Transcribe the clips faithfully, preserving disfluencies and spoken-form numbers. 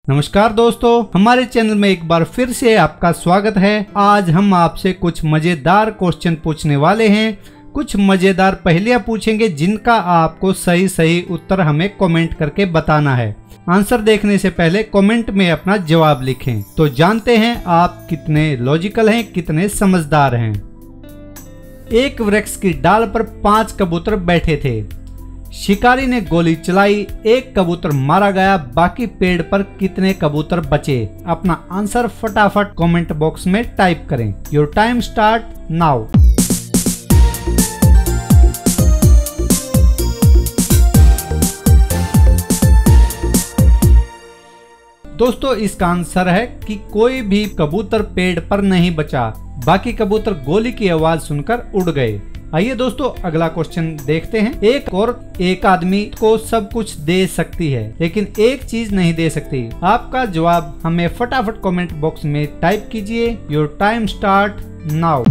नमस्कार दोस्तों, हमारे चैनल में एक बार फिर से आपका स्वागत है। आज हम आपसे कुछ मजेदार क्वेश्चन पूछने वाले हैं। कुछ मजेदार पहेलियां पूछेंगे जिनका आपको सही सही उत्तर हमें कमेंट करके बताना है। आंसर देखने से पहले कमेंट में अपना जवाब लिखें। तो जानते हैं आप कितने लॉजिकल हैं, कितने समझदार हैं। एक वृक्ष की डाल पर पांच कबूतर बैठे थे। शिकारी ने गोली चलाई, एक कबूतर मारा गया, बाकी पेड़ पर कितने कबूतर बचे? अपना आंसर फटाफट कमेंट बॉक्स में टाइप करें। Your time start now. दोस्तों, इसका आंसर है कि कोई भी कबूतर पेड़ पर नहीं बचा, बाकी कबूतर गोली की आवाज सुनकर उड़ गए। आइए दोस्तों, अगला क्वेश्चन देखते हैं। एक औरत एक आदमी को सब कुछ दे सकती है, लेकिन एक चीज नहीं दे सकती। आपका जवाब हमें फटाफट कमेंट बॉक्स में टाइप कीजिए। Your time start now.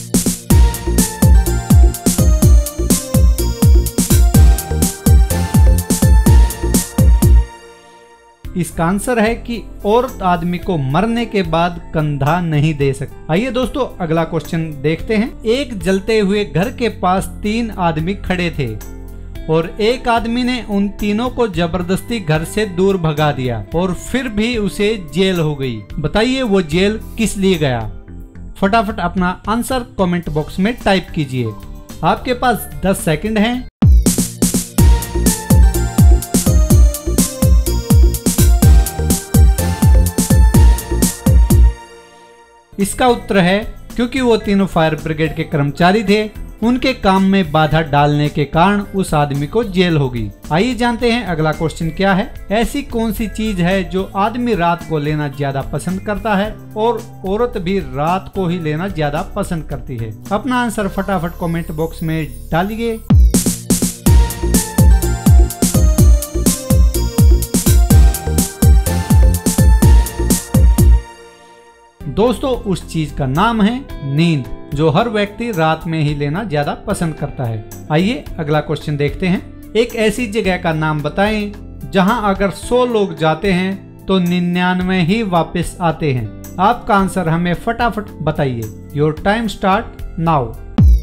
इसका आंसर है कि औरत आदमी को मरने के बाद कंधा नहीं दे सकती। आइए दोस्तों, अगला क्वेश्चन देखते हैं। एक जलते हुए घर के पास तीन आदमी खड़े थे और एक आदमी ने उन तीनों को जबरदस्ती घर से दूर भगा दिया और फिर भी उसे जेल हो गई। बताइए वो जेल किस लिए गया? फटाफट अपना आंसर कमेंट बॉक्स में टाइप कीजिए। आपके पास दस सेकंड हैं। इसका उत्तर है क्योंकि वो तीनों फायर ब्रिगेड के कर्मचारी थे। उनके काम में बाधा डालने के कारण उस आदमी को जेल होगी। आइए जानते हैं अगला क्वेश्चन क्या है। ऐसी कौन सी चीज है जो आदमी रात को लेना ज्यादा पसंद करता है और औरत भी रात को ही लेना ज्यादा पसंद करती है? अपना आंसर फटाफट कमेंट बॉक्स में डालिए। दोस्तों, उस चीज का नाम है नींद, जो हर व्यक्ति रात में ही लेना ज्यादा पसंद करता है। आइए अगला क्वेश्चन देखते हैं। एक ऐसी जगह का नाम बताएं जहां अगर सौ लोग जाते हैं तो निन्यानवे ही वापस आते हैं। आपका आंसर हमें फटाफट बताइए। Your time start now.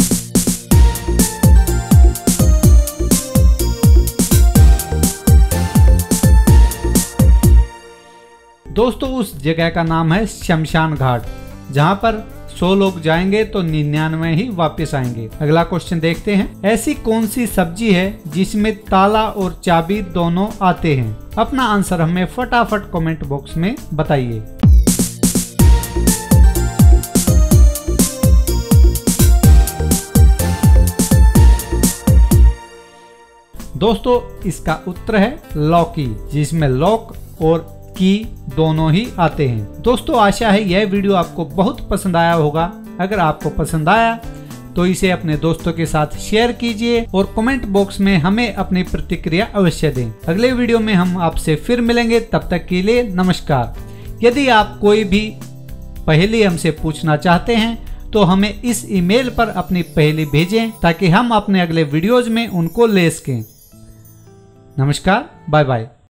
दोस्तों, उस जगह का नाम है शमशान घाट, जहां पर सौ लोग जाएंगे तो निन्यानवे ही वापस आएंगे। अगला क्वेश्चन देखते हैं। ऐसी कौन सी सब्जी है जिसमें ताला और चाबी दोनों आते हैं? अपना आंसर हमें फटाफट कमेंट बॉक्स में बताइए। दोस्तों, इसका उत्तर है लौकी, जिसमें लौक और की दोनों ही आते हैं। दोस्तों, आशा है यह वीडियो आपको बहुत पसंद आया होगा। अगर आपको पसंद आया तो इसे अपने दोस्तों के साथ शेयर कीजिए और कमेंट बॉक्स में हमें अपनी प्रतिक्रिया अवश्य दें। अगले वीडियो में हम आपसे फिर मिलेंगे, तब तक के लिए नमस्कार। यदि आप कोई भी पहेली हमसे पूछना चाहते हैं तो हमें इस ईमेल पर अपनी पहेली भेजें ताकि हम अपने अगले वीडियोज में उनको ले सकें। नमस्कार, बाय बाय।